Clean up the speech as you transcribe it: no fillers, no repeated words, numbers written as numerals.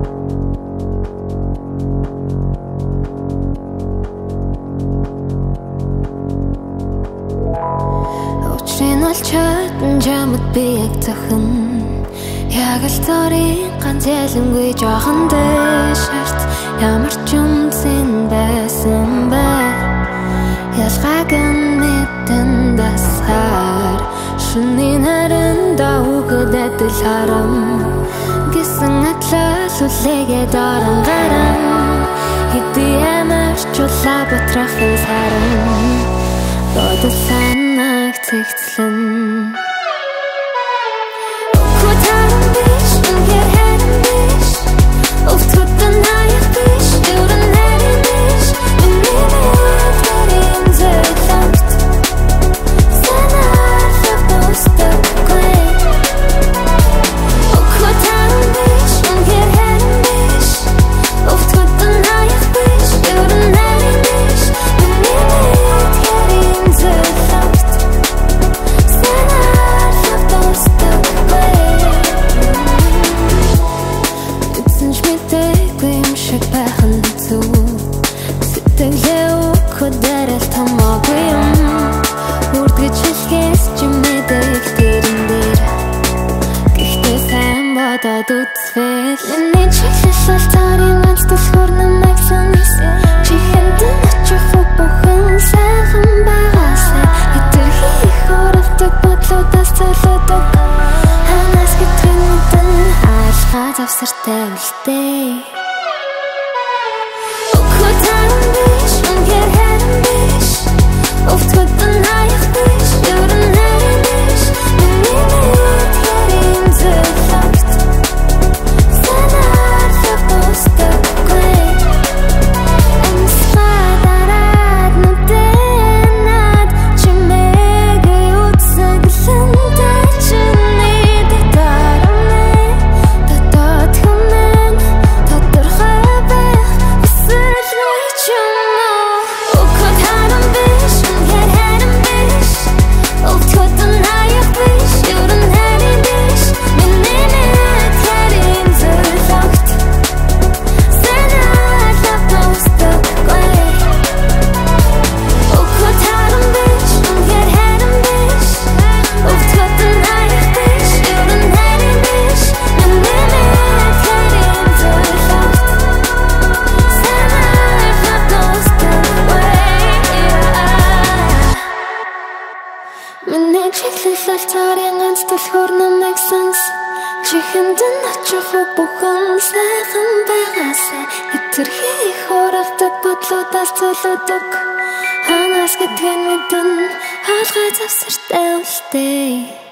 Чадан жамд би яг зохин яг л зорийн ганц ялангүй жоохон дэшэрт ямар ч юмсэн байсан бай ялгааг нь мэдэн дасхаар шүний наранда үгэд адил харам гисэн атлал үлээгээд орон гарам хэдий ямар ч улаа батрахын сарам бодол санааг цэгцлэн Ханаас гэдгэн мэдэн хаалгаа завсартай үлдээ